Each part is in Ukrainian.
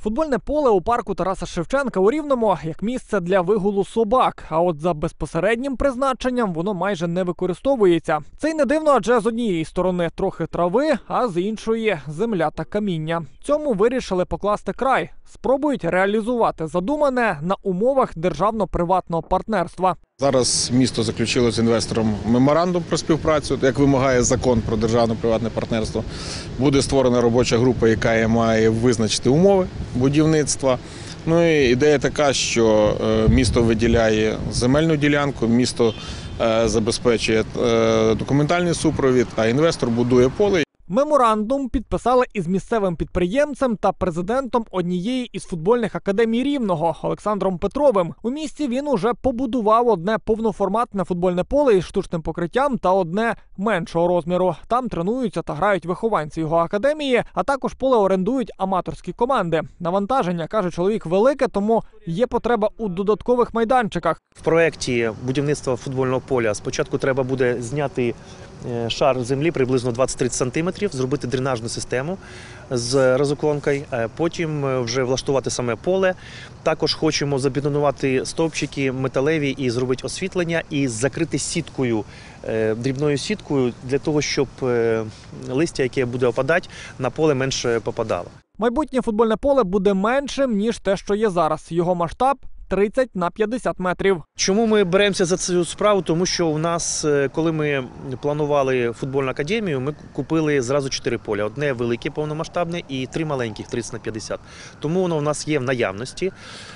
Футбольне поле у парку Тараса Шевченка у Рівному як місце для вигулу собак, а от за безпосереднім призначенням воно майже не використовується. Це й не дивно, адже з однієї сторони трохи трави, а з іншої – земля та каміння. Цьому вирішили покласти край. Спробують реалізувати задумане на умовах державно-приватного партнерства. Зараз місто заключило з інвестором меморандум про співпрацю, як вимагає закон про державно-приватне партнерство. Буде створена робоча група, яка має визначити умови будівництва. Ну і ідея така, що місто виділяє земельну ділянку, місто забезпечує документальний супровід, а інвестор будує поле. Меморандум підписали із місцевим підприємцем та президентом однієї із футбольних академій Рівного Олександром Петровим. У місті він уже побудував одне повноформатне футбольне поле із штучним покриттям та одне меншого розміру. Там тренуються та грають вихованці його академії, а також поле орендують аматорські команди. Навантаження, каже чоловік, велике, тому є потреба у додаткових майданчиках. В проєкті будівництва футбольного поля спочатку треба буде зняти шар землі приблизно 20-30 см, зробити дренажну систему з розуклонкою, потім вже влаштувати саме поле. Також хочемо забетонувати стовпчики металеві і зробити освітлення і закрити сіткою, дрібною сіткою, для того, щоб листя, яке буде опадати, на поле менше попадало. Майбутнє футбольне поле буде меншим, ніж те, що є зараз. Його масштаб – 30 на 50 метрів. Чому ми беремося за цю справу? Тому що у нас, коли ми планували футбольну академію, ми купили зразу 4 поля. Одне велике, повномасштабне і 3 маленьких, 30 на 50. Тому воно у нас є в наявності.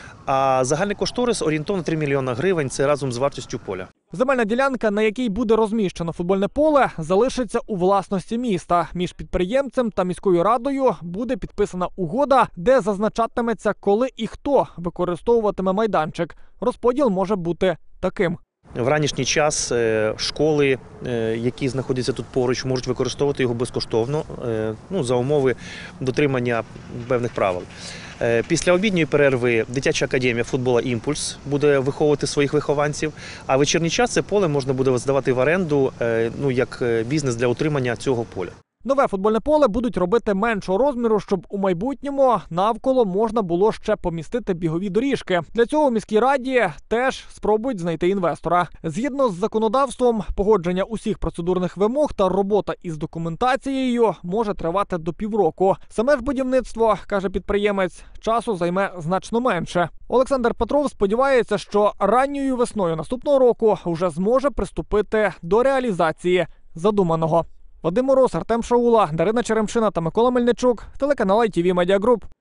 А загальний кошторис орієнтовно 3 мільйони гривень – це разом з вартістю поля. Земельна ділянка, на якій буде розміщено футбольне поле, залишиться у власності міста. Між підприємцем та міською радою буде підписана угода, де зазначатиметься, коли і хто використовуватиме майданчик. Розподіл може бути таким. В ранішній час школи, які знаходяться тут поруч, можуть використовувати його безкоштовно, за умови дотримання певних правил. Після обідньої перерви дитяча академія футболу «Імпульс» буде виховувати своїх вихованців, а вечірній час це поле можна буде здавати в оренду як бізнес для утримання цього поля. Нове футбольне поле будуть робити меншого розміру, щоб у майбутньому навколо можна було ще помістити бігові доріжки. Для цього у міській раді теж спробують знайти інвестора. Згідно з законодавством, погодження усіх процедурних вимог та робота із документацією може тривати до півроку. Саме ж будівництво, каже підприємець, часу займе значно менше. Олександр Петров сподівається, що ранньою весною наступного року вже зможе приступити до реалізації задуманого. Вадим Мороз, Артем Шаула, Дарина Черемшина та Микола Мельничук. Телеканал ITV Media Group.